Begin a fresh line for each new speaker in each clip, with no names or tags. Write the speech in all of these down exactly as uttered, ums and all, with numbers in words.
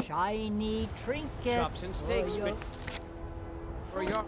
shiny trinket.
Chops and steaks,
for your...
for your...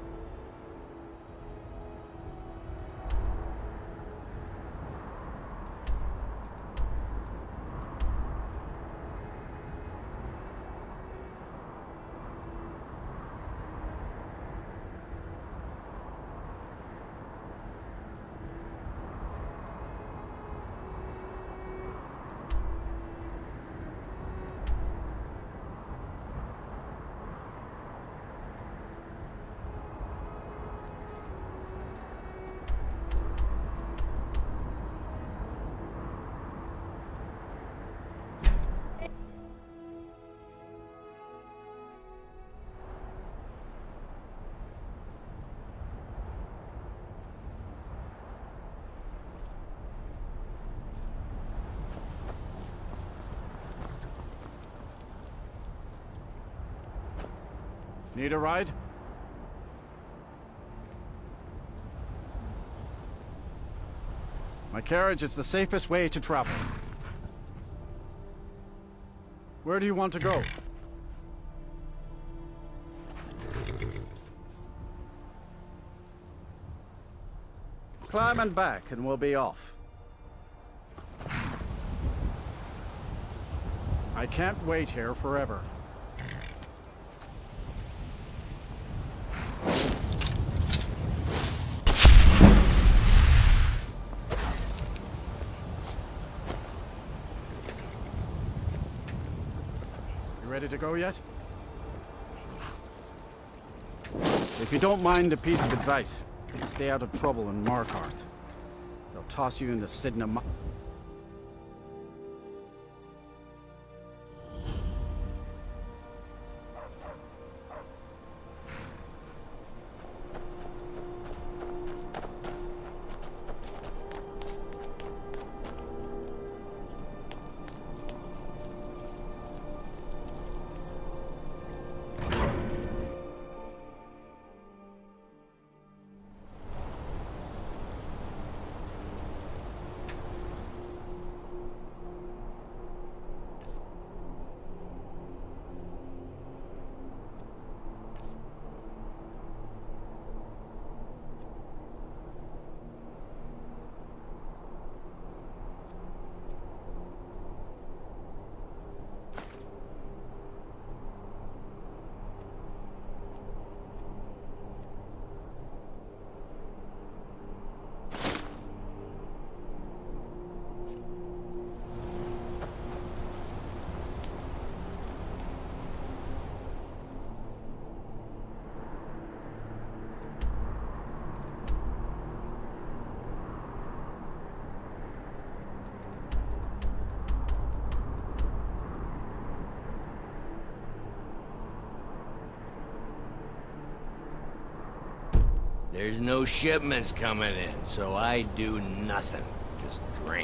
Need a ride? My carriage is the safest way to travel. Where do you want to go? Climb and back and we'll be off. I can't wait here forever. Ready to go yet? If you don't mind a piece of advice, stay out of trouble in Markarth. They'll toss you in the Sidna.
There's no shipments coming in, so I do nothing. Just drink.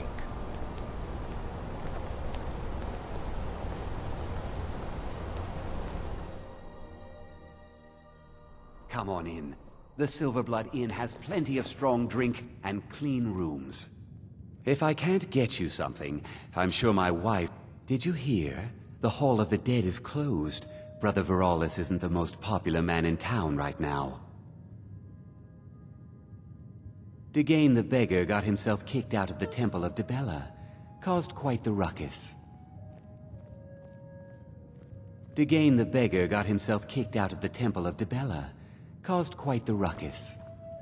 Come on in. The Silverblood Inn has plenty of strong drink and clean rooms. If I can't get you something, I'm sure my wife... Did you hear? The Hall of the Dead is closed. Brother Veralis isn't the most popular man in town right now. Degane the Beggar got himself kicked out of the Temple of Dibella. Caused quite the ruckus. Degane the Beggar got himself kicked out of the Temple of Dibella. Caused quite the ruckus.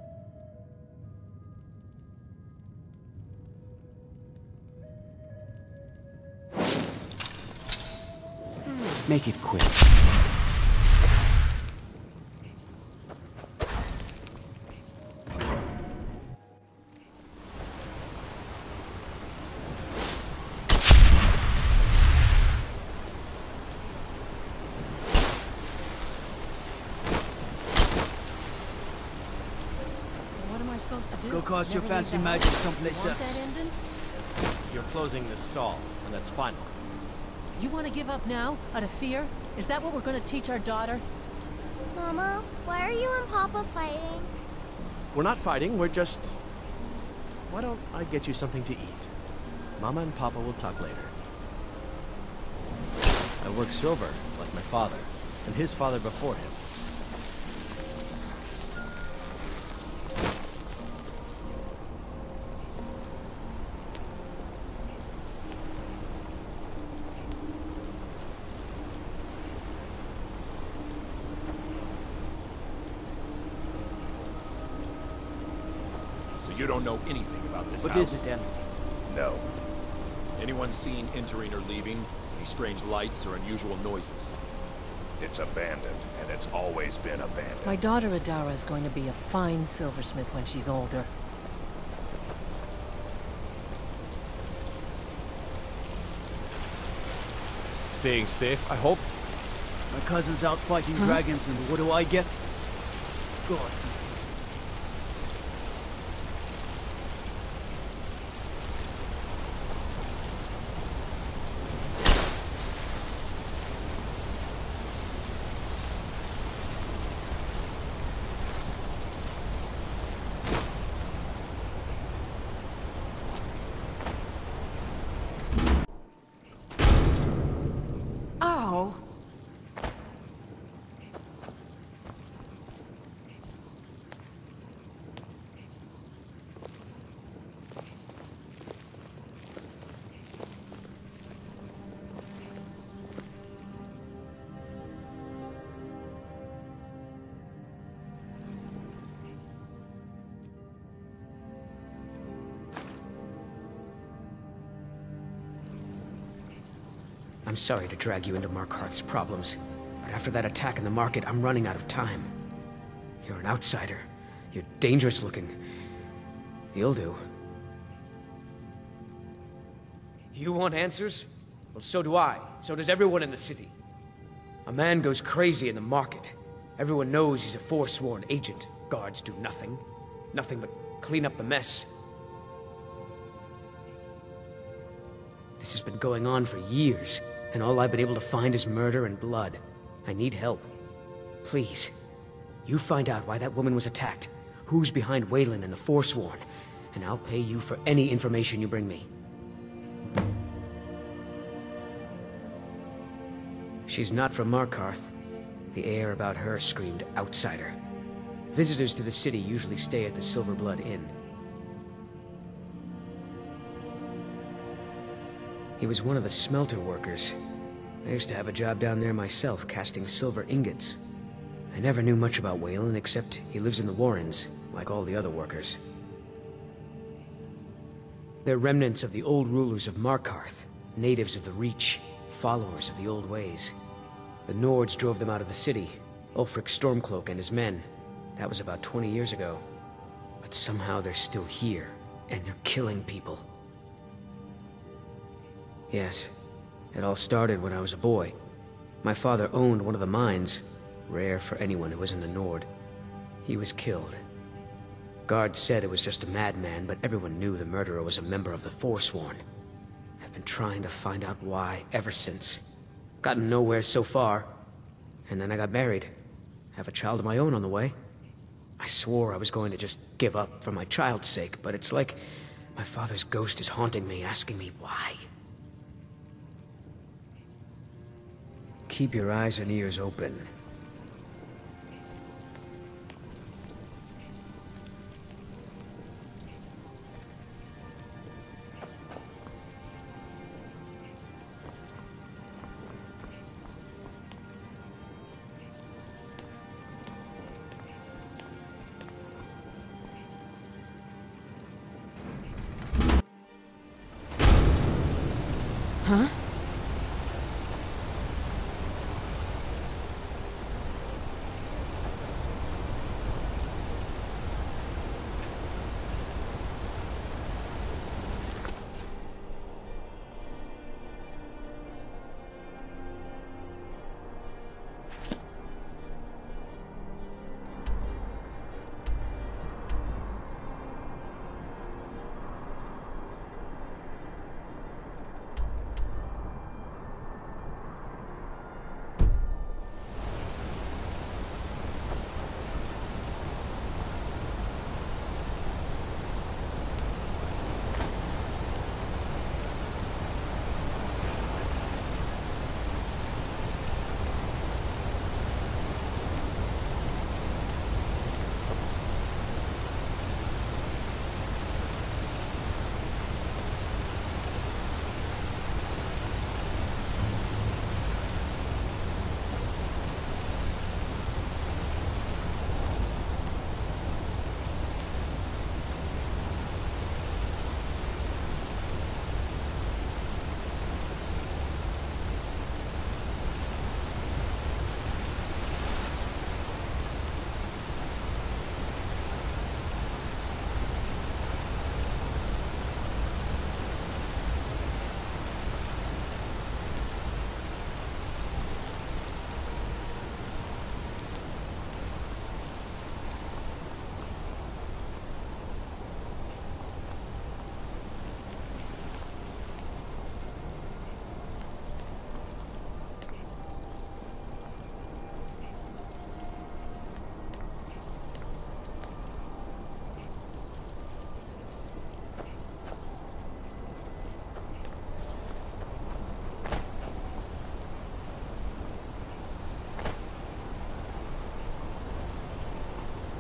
Make it quick.
Go cast your fancy magic someplace else.
You're closing the stall, and that's final.
You want to give up now, out of fear? Is that what we're going to teach our daughter?
Mama, why are you and Papa fighting?
We're not fighting, we're just... Why don't I get you something to eat? Mama and Papa will talk later. I work silver, like my father, and his father before him.
You don't know anything about this
What
house?
is it then?
No. Anyone seen entering or leaving? Any strange lights or unusual noises? It's abandoned, and it's always been abandoned.
My daughter Adara is going to be a fine silversmith when she's older.
Staying safe, I hope.
My cousin's out fighting huh? dragons, and what do I get? God.
I'm sorry to drag you into Markarth's problems, but after that attack in the market, I'm running out of time. You're an outsider. You're dangerous looking. You'll do. You want answers? Well, so do I. So does everyone in the city. A man goes crazy in the market. Everyone knows he's a forsworn agent. Guards do nothing. Nothing but clean up the mess. This has been going on for years, and all I've been able to find is murder and blood. I need help. Please, you find out why that woman was attacked, who's behind Waylon and the Forsworn, and I'll pay you for any information you bring me. She's not from Markarth. The air about her screamed outsider. Visitors to the city usually stay at the Silverblood Inn. He was one of the smelter workers. I used to have a job down there myself, casting silver ingots. I never knew much about Waylon, except he lives in the Warrens, like all the other workers. They're remnants of the old rulers of Markarth, natives of the Reach, followers of the old ways. The Nords drove them out of the city, Ulfric Stormcloak and his men. That was about twenty years ago. But somehow they're still here, and they're killing people. Yes, it all started when I was a boy. My father owned one of the mines, rare for anyone who isn't a Nord. He was killed. Guards said it was just a madman, but everyone knew the murderer was a member of the Forsworn. I've been trying to find out why ever since. Gotten nowhere so far. And then I got married. Have a child of my own on the way. I swore I was going to just give up for my child's sake, but it's like my father's ghost is haunting me, asking me why. Keep your eyes and ears open.
Huh?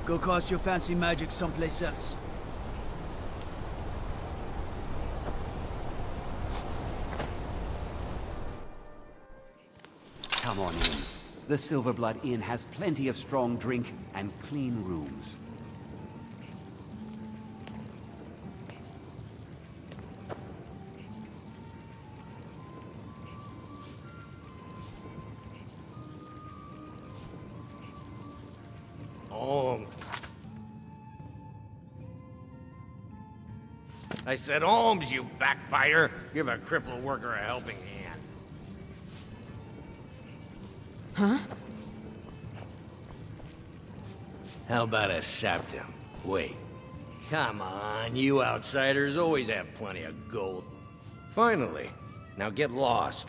Go cast your fancy magic someplace else.
Come on in. The Silverblood Inn has plenty of strong drink and clean rooms.
Oh. I said, Holmes, you backbiter. Give a crippled worker a helping hand.
Huh?
How about a septum? Wait. Come on, you outsiders always have plenty of gold. Finally. Now get lost.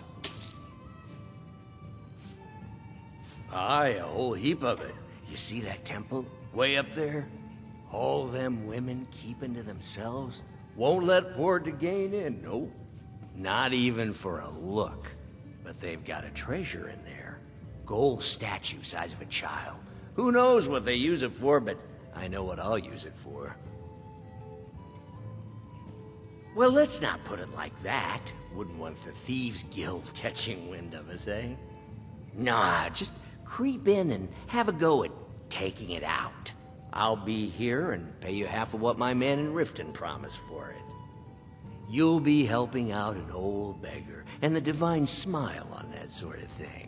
Aye, a whole heap of it. You see that temple? Way up there? All them women keeping to themselves? Won't let poor Degain in, nope. Not even for a look. But they've got a treasure in there. Gold statue size of a child. Who knows what they use it for, but I know what I'll use it for. Well, let's not put it like that. Wouldn't want the Thieves Guild catching wind of us, eh? Nah, just creep in and have a go at taking it out. I'll be here and pay you half of what my man in Riften promised for it. You'll be helping out an old beggar, and the divine smile on that sort of thing.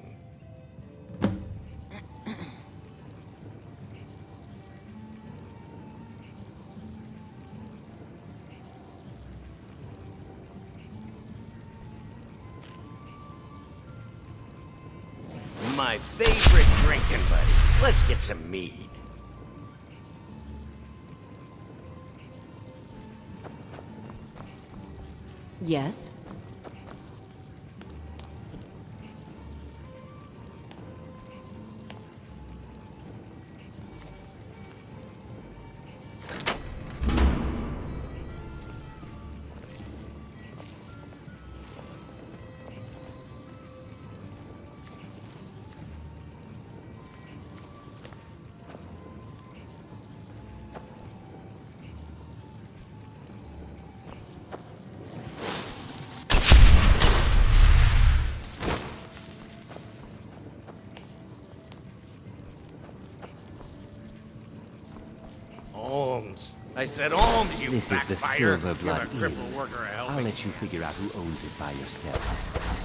My favorite drinking buddy. Let's get some mead.
Yes?
Holmes. I said Holmes, you
This is the
backbiter.
Silverblood
Give a
Inn.
crippled worker a helping
I'll let you
hand.
figure out who owns it by yourself.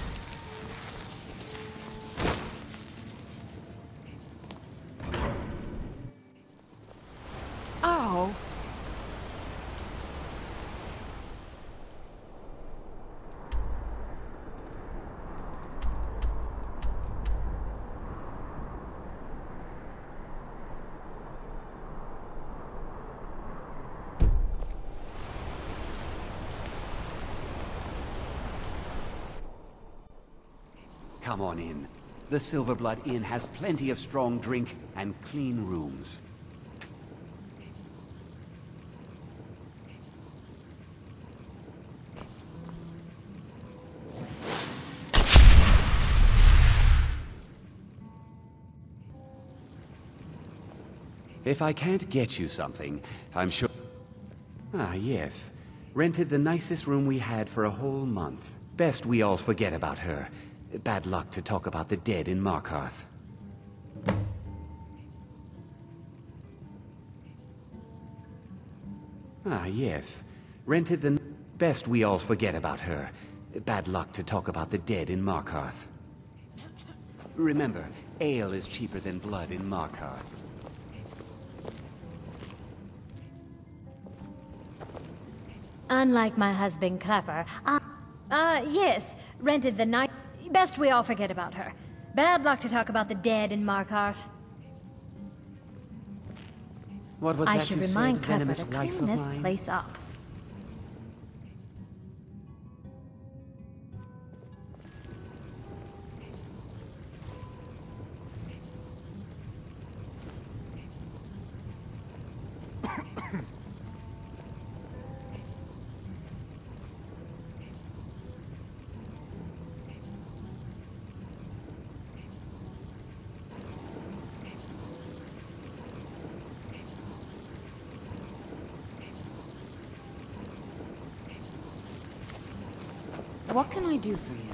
Oh.
Come on in. The Silverblood Inn has plenty of strong drink and clean rooms. If I can't get you something, I'm sure... Ah, yes. Rented the nicest room we had for a whole month. Best we all forget about her. Bad luck to talk about the dead in Markarth. Ah, yes. Rented the... Best we all forget about her. Bad luck to talk about the dead in Markarth. Remember, ale is cheaper than blood in Markarth.
Unlike my husband Clapper, I... Uh, yes. Rented the night... Best we all forget about her. Bad luck to talk about the dead in Markarth.
What was
I
that
should
you
remind
said,
Clapper
venomous
to
wife
clean
of
this
mine?
place up.
What can I do for you?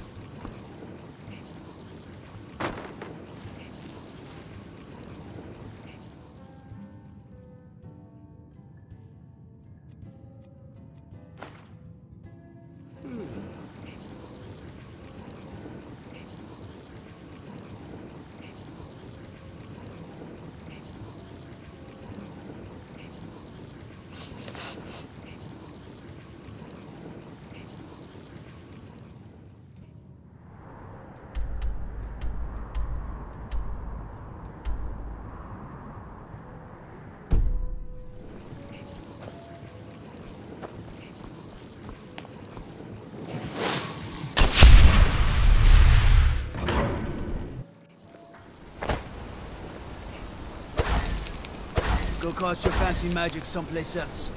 Go cast your fancy magic someplace else.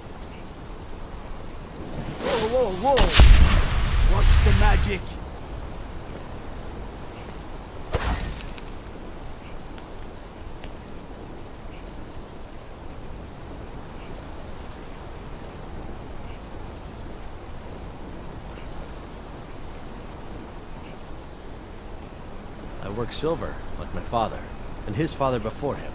Whoa, whoa, whoa! Watch the magic!
I work silver, like my father, and his father before him.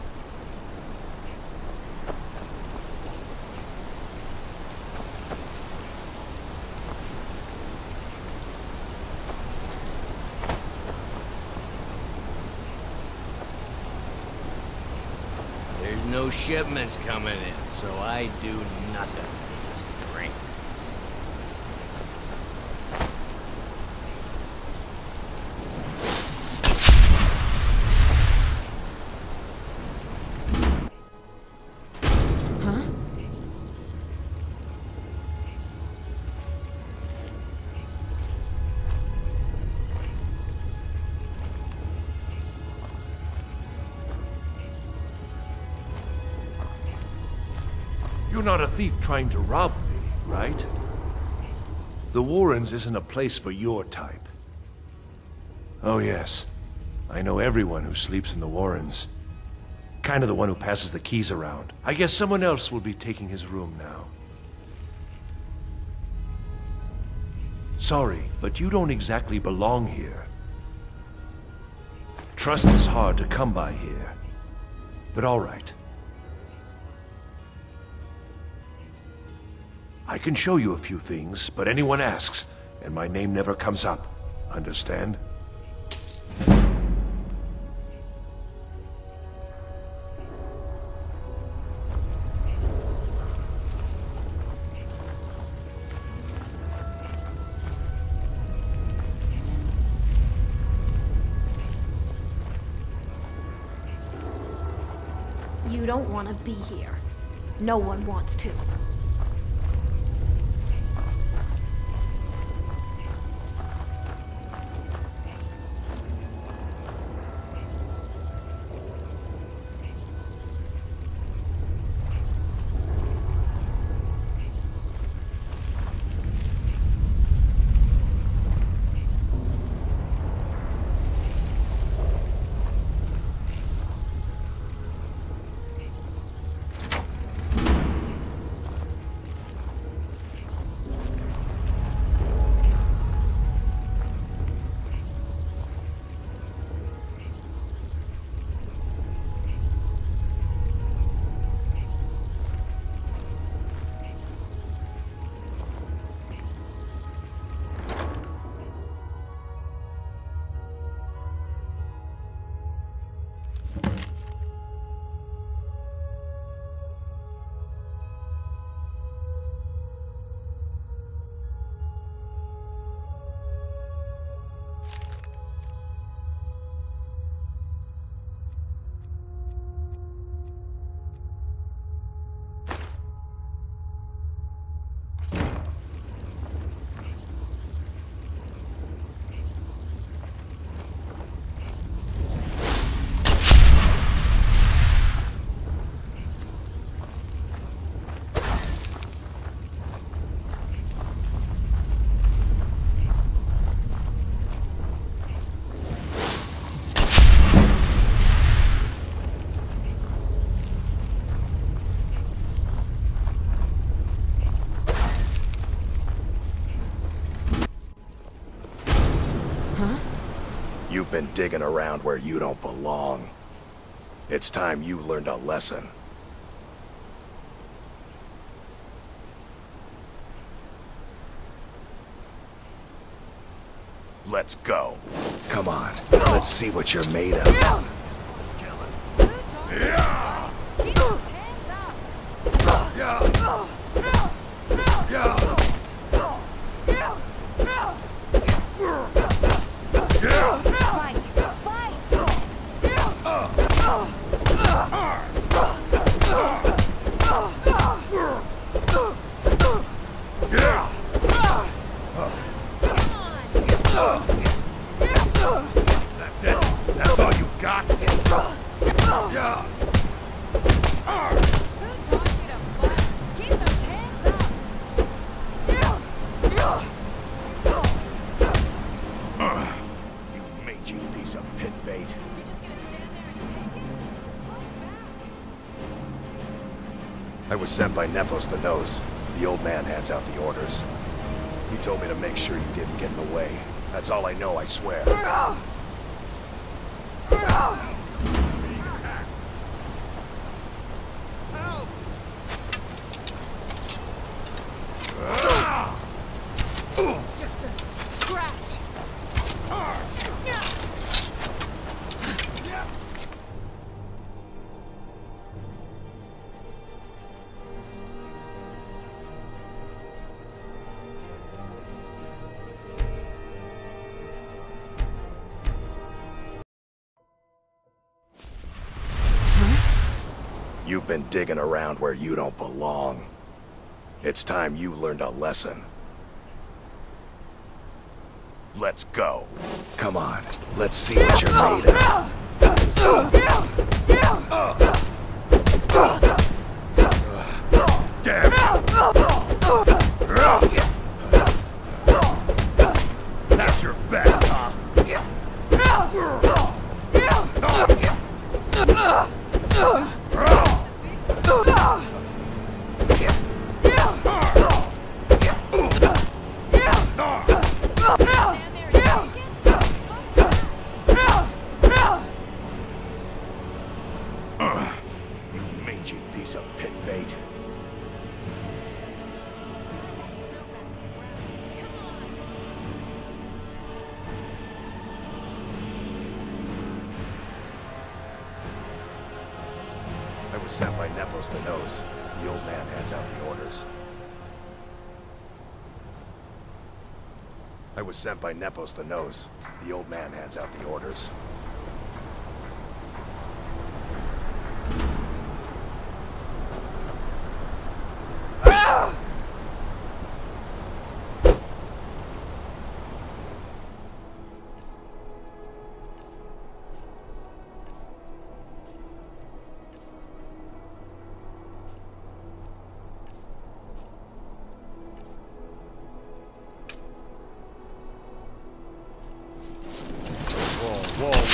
There's no shipments coming in, so I do nothing. Just drink.
You're not a thief trying to rob me, right? The Warrens isn't a place for your type. Oh yes, I know everyone who sleeps in the Warrens. Kind of the one who passes the keys around. I guess someone else will be taking his room now. Sorry, but you don't exactly belong here. Trust is hard to come by here. But all right. I can show you a few things, but anyone asks, and my name never comes up. Understand?
You don't want to be here. No one wants to.
You've been digging around where you don't belong. It's time you learned a lesson. Let's go. Come on, let's see what you're made of. Yeah. That's it? That's all you got? Yeah.
Who taught you to fight? Keep those hands up!
You mangy piece of pit bait.
You just gonna stand there and take it?
I was sent by Nepos the Nose. The old man hands out the orders. He told me to make sure you didn't get in the way. That's all I know, I swear.
Just a scratch!
You've been digging around where you don't belong. It's time you learned a lesson. Let's go. Come on, let's see what you're made of. Damn it! That's your best, huh? You mangy piece of pit bait. I was sent by Nepos the Nose. The old man hands out the orders. I was sent by Nepos the Nose. The old man hands out the orders. Whoa,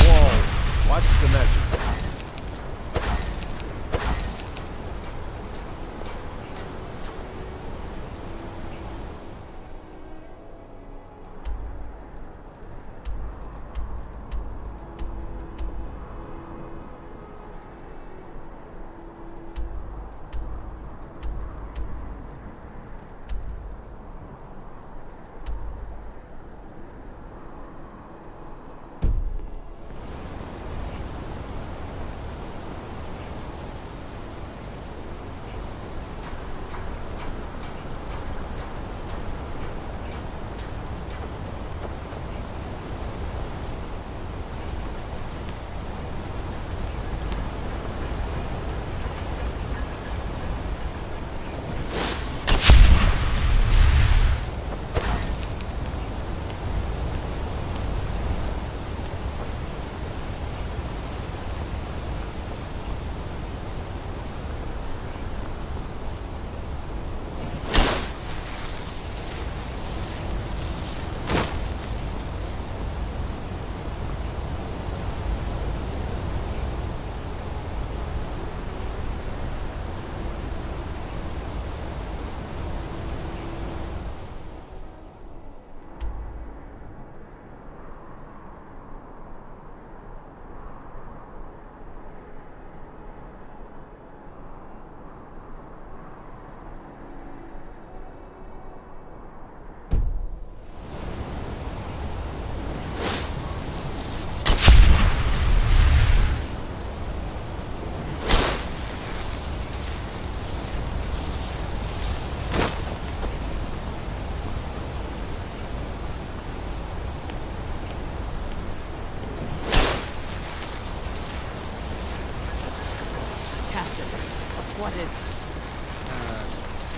What is this? Uh,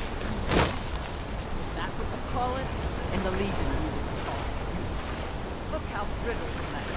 is that what you call it? In the Legion, we would call it useless. Look how brittle the metal.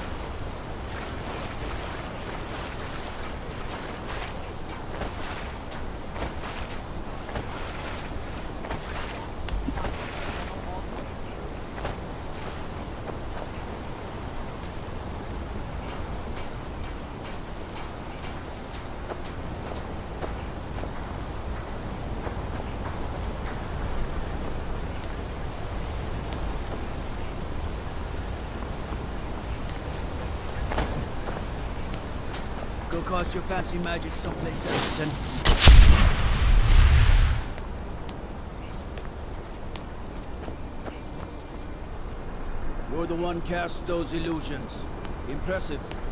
Go cast your fancy magic someplace else, and... You're the one cast those illusions. Impressive.